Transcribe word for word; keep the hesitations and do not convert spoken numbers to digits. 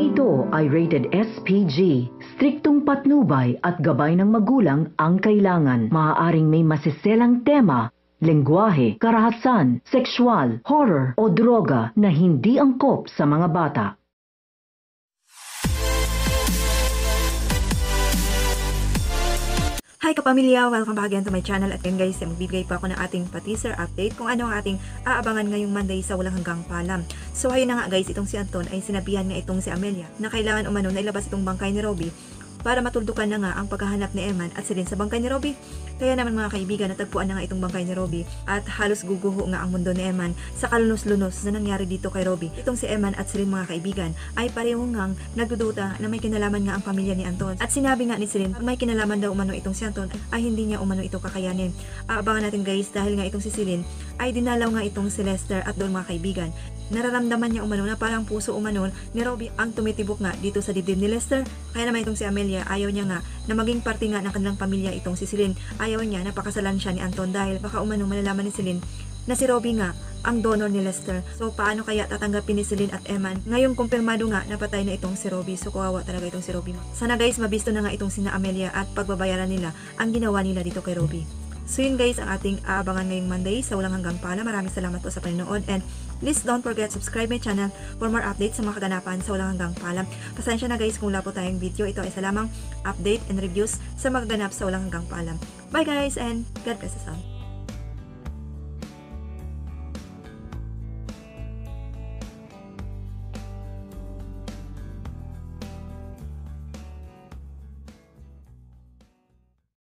Talang ito ay rated S P G. Striktong patnubay at gabay ng magulang ang kailangan. Maaaring may masiselang tema, lengguwahe, karahasan, sexual, horror o droga na hindi angkop sa mga bata. Hi kapamilya! Welcome back again to my channel. At yan guys, magbibigay pa ako ng ating pa-teaser update kung ano ang ating aabangan ngayong Monday sa walang hanggang paalam. So ayun na nga guys, itong si Anton ay sinabihan nga itong si Amelia na kailangan umano na ilabas itong bangkay ni Robbie para matuldukan na nga ang paghahanap ni Eman at Celine sa bangkay ni Robbie. Kaya naman mga kaibigan, natagpuan na nga itong bangkay ni Robbie at halos guguho nga ang mundo ni Eman sa kalunos-lunos na nangyari dito kay Robbie. Itong si Eman at Celine mga kaibigan ay pareho ngang nagdududa na may kinalaman nga ang pamilya ni Anton. At sinabi nga ni Celine, pag may kinalaman daw umano itong si Anton ay hindi niya umano ito kakayanin. Aabangan natin guys dahil nga itong si Celine ay dinalaw nga itong si Lester at doon mga kaibigan. Nararamdaman niya umano na parang puso umano ni Robbie ang tumitibok nga dito sa dibdib ni Lester. Kaya naman itong si Amelia, ayaw niya nga na maging parte nga ng kanilang pamilya itong si Celine. Ayaw niya na pakasalan siya ni Anton dahil baka umano malalaman ni Celine na si Robbie nga ang donor ni Lester. So paano kaya tatanggapin ni Celine at Eman ngayong kumpirmado nga na patay na itong si Robbie? So kawawa talaga itong si Robbie. Sana guys, mabisto na nga itong sina Amelia at pagbabayaran nila ang ginawa nila dito kay Robbie. So yun guys, ang ating aabangan ngayong Monday sa walang hanggang paalam. Maraming salamat po sa panonood and please don't forget subscribe my channel for more updates sa mga kaganapan sa walang hanggang paalam. Pasensya na guys kung wala po tayong video. Ito ay sa lamang update and reviews sa mga ganap sa walang hanggang paalam. Bye guys and God bless us all.